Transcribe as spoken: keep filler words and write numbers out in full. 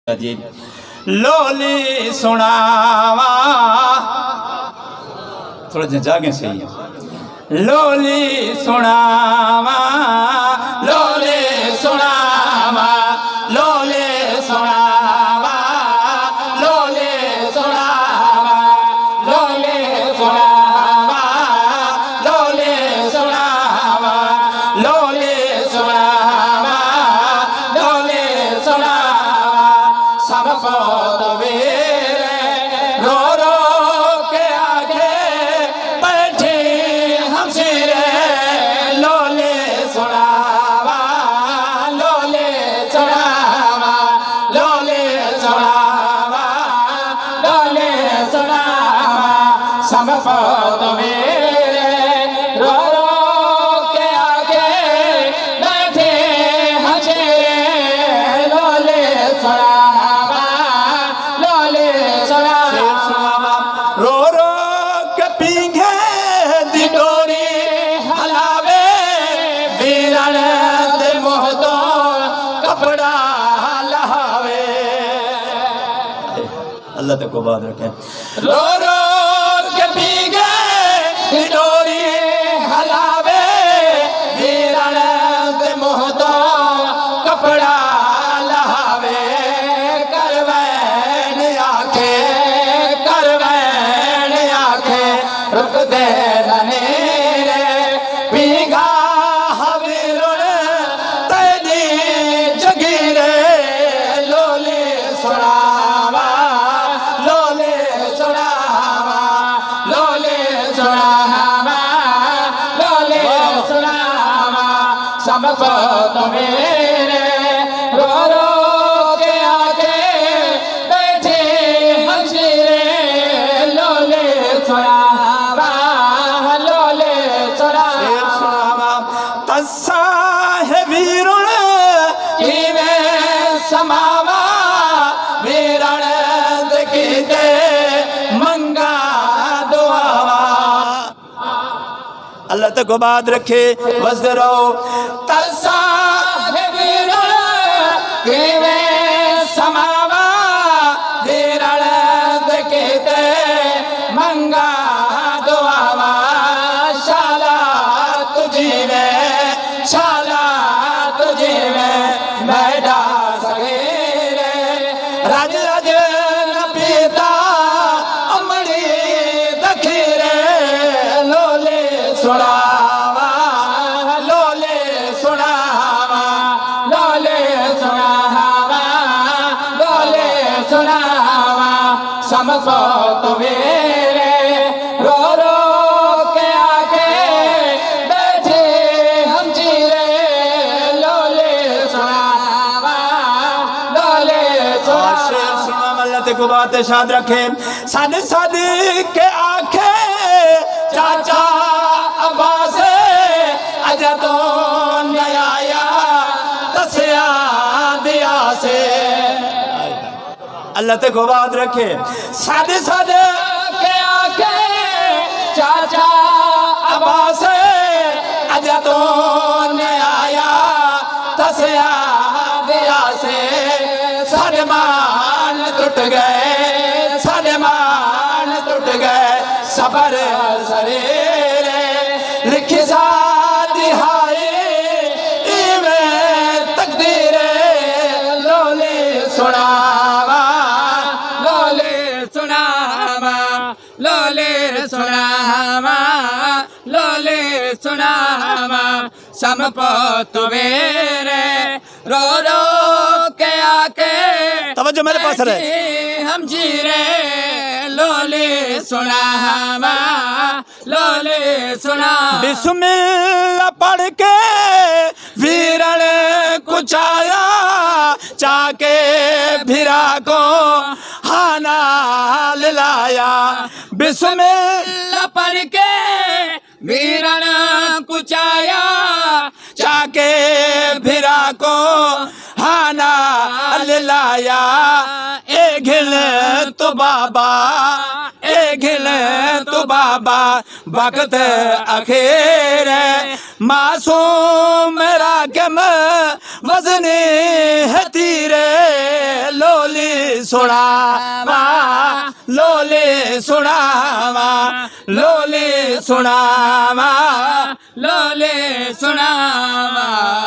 जी lolly सुनावा थोड़ा जागे सही है। लोली सुनावा लोली सुनावा लोली सुनावा लोली सुनावा लोली सुनावा लोली सुनावा लोली सुनावा लोली सुनावा सबको तो वीर रो रो के आगे बैठे हमशीरे लोले सुनावा लोले सुनावा लोले सुनावा लोले सुनावा सबको तो वीर रो रो के आगे बैठे हमशीरे लोले सुनावा रो रो के पींघे दी डोरी हलावे वीरन दे मोहतो कपड़ा लहावे। अल्लाह तक को बात रखे। रो रो के पींघे दी डोरी हलावे वीरन दे मोहतो कपड़ा लहावे। रुक दे रे पीगा हवीरुण तेरी जगीरे लोले सुनावा लोले सुनावा लोले सुनावा लोले सुनावा सबको तो मेरे रो रो के आगे बैठे हमशीरे लोले सुनावा तस्सा है वीरुण कीवे समावा वीरण दे मंगा दुआवा। अल्लाह तक बात रखे वज़रो तस्सा है वीरुण कीवे समावा वीरण दे मंगा दुआवा। शाला तुझी में शाला तुझे में बैठा सगेरे राज राज न पीता अमड़ी दखीरे लोले सुनावा लोले सुनावा लोले सुनावा लोले सुनावा सबको तो मेरे रो रो के आगे बैठे हम जीरे लोले सुनावा लोले सुनावा। अल्लाह ते को बात शाद रखे। साद साद के आखे चाचा अब्बास अजा तो नया तस्या दिया से। अल्लाह ते को बात रखे। साद साद के आखे चाचा अब्बास अजा तो नया तस्या दिया से। सलमान टूट गए सलमान टूट गए सबर सरेरे लिखी सा दिहाई इवें तकदीरे लोले सुनावा लोले सुनावा लोले सुनावा लोले सुनावा सबको तो मेरे रो रो के आके तवज्जो मेरे पास रहे हम जीरे लोले सुनावा लोले सुना। बिस्मिल्लाह पढ़ के वीरण कुचाया चाके भिरा को हाना लाया। बिस्मिल्लाह पढ़ के वीरण कुचाया चाके भिरा को हाना लाया। ए घिल तो बाबा ए घिल तो बाबा वक्त अखेर मासूम रागम वजने है तीरे लोली सुनावा लोली सुनावा लोली सुनावा लोली सुनावा।